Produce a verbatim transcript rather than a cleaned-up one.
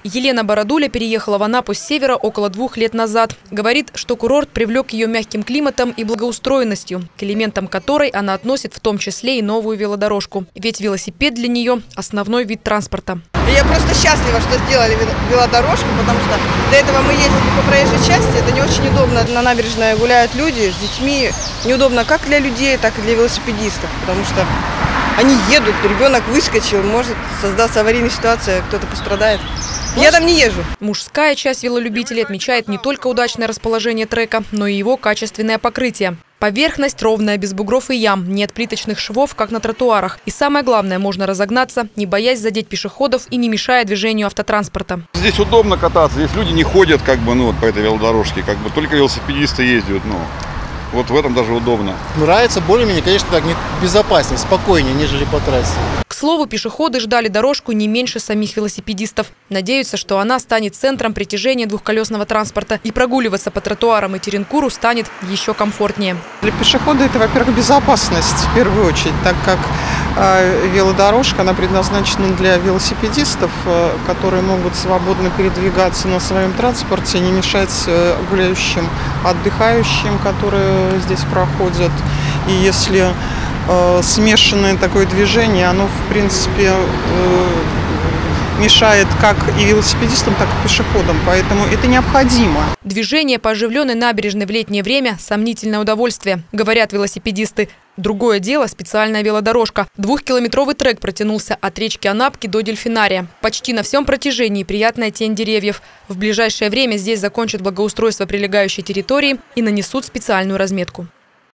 Елена Бородуля переехала в Анапу с севера около двух лет назад. Говорит, что курорт привлек ее мягким климатом и благоустроенностью, к элементам которой она относит в том числе и новую велодорожку. Ведь велосипед для нее – основной вид транспорта. Я просто счастлива, что сделали велодорожку, потому что до этого мы ездили по проезжей части, это не очень удобно. На набережной гуляют люди с детьми, неудобно как для людей, так и для велосипедистов, потому что они едут, ребенок выскочил, может создаться аварийная ситуация, кто-то пострадает. Я там не езжу. Мужская часть велолюбителей отмечает не только удачное расположение трека, но и его качественное покрытие. Поверхность ровная, без бугров и ям, нет плиточных швов, как на тротуарах. И самое главное, можно разогнаться, не боясь задеть пешеходов и не мешая движению автотранспорта. Здесь удобно кататься, здесь люди не ходят как бы, ну, вот по этой велодорожке, как бы только велосипедисты ездят, ну. Вот в этом даже удобно. Нравится более-менее, конечно, так безопаснее, спокойнее, нежели по трассе. К слову, пешеходы ждали дорожку не меньше самих велосипедистов. Надеются, что она станет центром притяжения двухколесного транспорта. И прогуливаться по тротуарам и Теренкуру станет еще комфортнее. Для пешехода это, во-первых, безопасность в первую очередь, так как э, велодорожка, она предназначена для велосипедистов, э, которые могут свободно передвигаться на своем транспорте, не мешать э, гуляющим, отдыхающим, которые здесь проходят. И если э, смешанное такое движение, оно в принципе э, мешает как и велосипедистам, так и пешеходам, поэтому это необходимо. Движение по оживленной набережной в летнее время – сомнительное удовольствие, говорят велосипедисты. Другое дело – специальная велодорожка. Двухкилометровый трек протянулся от речки Анапки до Дельфинария. Почти на всем протяжении приятная тень деревьев. В ближайшее время здесь закончат благоустройство прилегающей территории и нанесут специальную разметку.